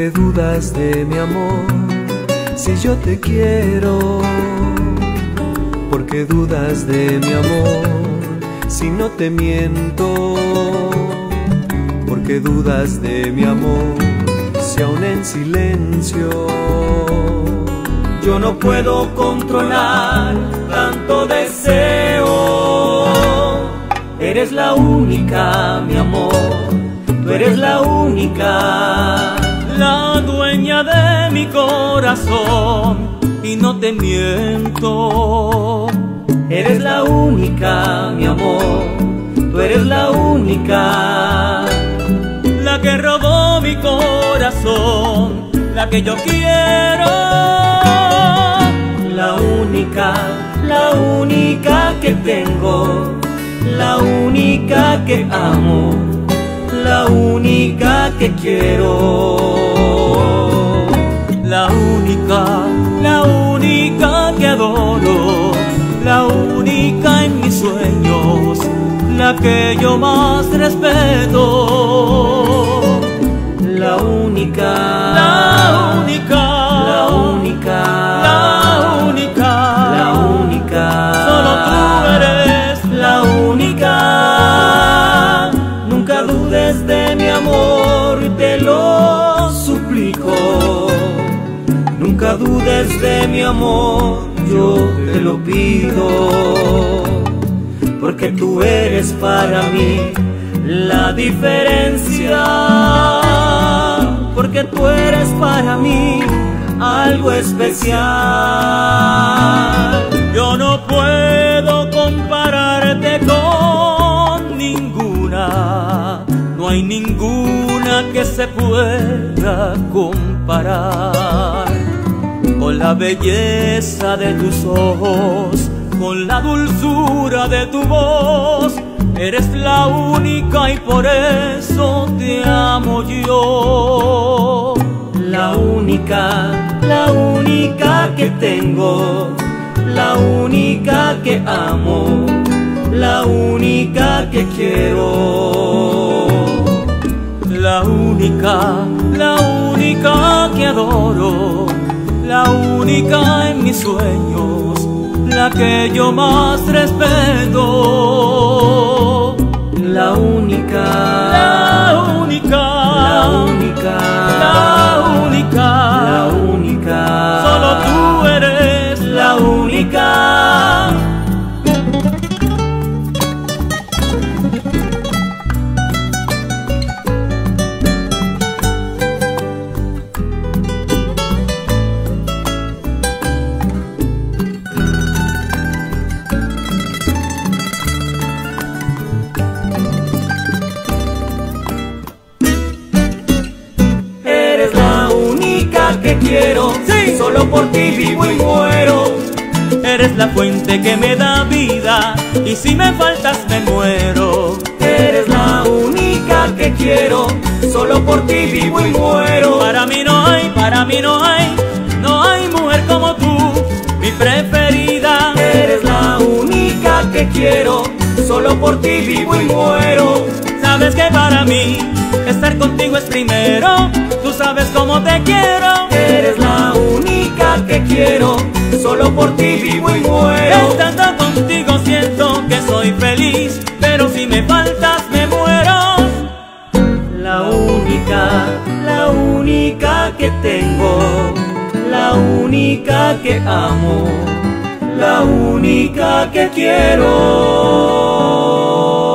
qué dudas de mi amor si yo te quiero? ¿Por qué dudas de mi amor si no te miento? ¿Por qué dudas de mi amor si aún en silencio? Yo no puedo controlar tanto deseo. Eres la única, mi amor, tú eres la única, la dueña de mi corazón, y no te miento. Eres la única, mi amor, tú eres la única, la que robó mi corazón, la que yo quiero. La única que tengo, la única que amo, la única que quiero. La única que adoro, la única en mis sueños, la que yo más respeto. La única, la única, la única, la única, la única. Solo tú eres la única. Nunca dudes de mi amor, te lo suplico. Nunca dudes de mi amor, yo te lo pido. Porque tú eres para mí la diferencia. Porque tú eres para mí algo especial. Yo no puedo compararte con ninguna, no hay ninguna que se pueda comparar con la belleza de tus ojos, con la dulzura de tu voz. Eres la única y por eso te amo yo. La única que tengo, la única que amo, la única que quiero. La única que adoro, la única en mis sueños, la que yo más respeto. La única, la única, la única, la única, la única. Solo tú eres la única. Quiero, sí, solo por ti vivo y muero. Eres la fuente que me da vida y si me faltas me muero. Eres la única que quiero, solo por ti vivo y muero. Para mí no hay, no hay mujer como tú, mi preferida. Eres la única que quiero, solo por ti vivo y muero. Sabes que para mí estar contigo es primero, tú sabes cómo te quiero. Eres la única que quiero, solo por ti vivo y muero. Estando contigo siento que soy feliz, pero si me faltas me muero. La única que tengo, la única que amo, la única que quiero.